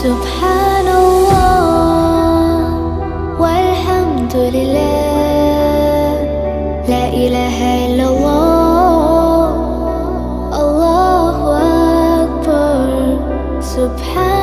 سبحان الله والحمد لله، لا إله إلا الله، الله أكبر. سبحان